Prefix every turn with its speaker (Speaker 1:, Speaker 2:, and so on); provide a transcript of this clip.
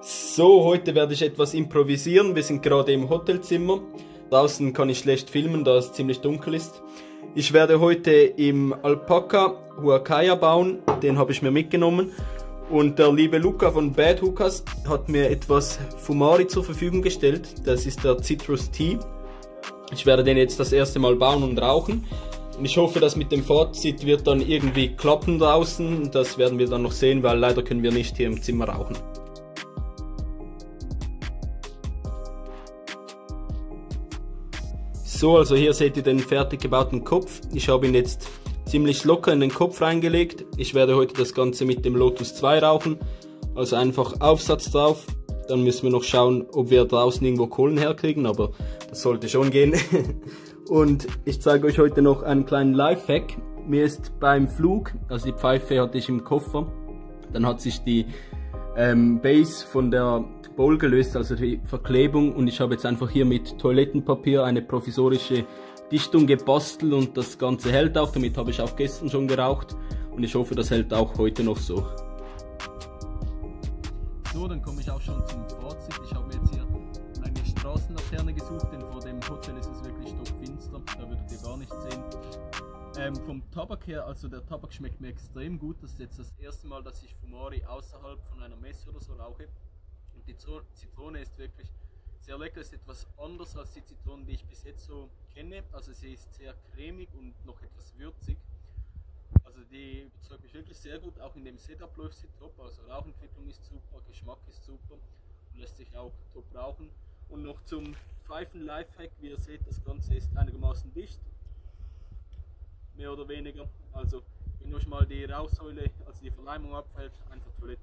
Speaker 1: So, heute werde ich etwas improvisieren. Wir sind gerade im Hotelzimmer. Draußen kann ich schlecht filmen, da es ziemlich dunkel ist. Ich werde heute im Alpaka Huacaya bauen, den habe ich mir mitgenommen. Und der liebe Luca von Bad Hookahs hat mir etwas Fumari zur Verfügung gestellt. Das ist der Citrus Tea. Ich werde den jetzt das erste Mal bauen und rauchen. Und ich hoffe, dass mit dem Fazit wird dann irgendwie klappen draußen. Das werden wir dann noch sehen, weil leider können wir nicht hier im Zimmer rauchen. So, also hier seht ihr den fertig gebauten Kopf. Ich habe ihn jetzt ziemlich locker in den Kopf reingelegt. Ich werde heute das Ganze mit dem Lotus 2 rauchen. Also einfach Aufsatz drauf. Dann müssen wir noch schauen, ob wir draußen irgendwo Kohlen herkriegen, aber das sollte schon gehen. Und ich zeige euch heute noch einen kleinen Lifehack. Mir ist beim Flug, also die Pfeife hatte ich im Koffer, dann hat sich die Base von der Bowl gelöst, also die Verklebung, und ich habe jetzt einfach hier mit Toilettenpapier eine provisorische Dichtung gebastelt und das Ganze hält auch. Damit habe ich auch gestern schon geraucht und ich hoffe, das hält auch heute noch so. So, dann komme ich auch schon zum Fazit. Ich habe mir jetzt hier eine Straßenlaterne gesucht, denn vor dem Hotel ist es wirklich stockfinster, da würdet ihr gar nichts sehen. Vom Tabak her, also der Tabak schmeckt mir extrem gut. Das ist jetzt das erste Mal, dass ich Fumari außerhalb von einer Messe oder so rauche. Und die Zitrone ist wirklich sehr lecker, ist etwas anders als die Zitronen, die ich bis jetzt so kenne. Also sie ist sehr cremig und noch etwas würzig. Also die überzeugt mich wirklich sehr gut, auch in dem Setup läuft sie top. Also Rauchentwicklung ist super, Geschmack ist super und lässt sich auch top rauchen. Und noch zum Pfeifen-Lifehack, wie ihr seht, das Ganze ist einigermaßen dicht. Mehr oder weniger. Also wenn euch mal die Rauchsäule, also die Verleimung abfällt, einfach Toilette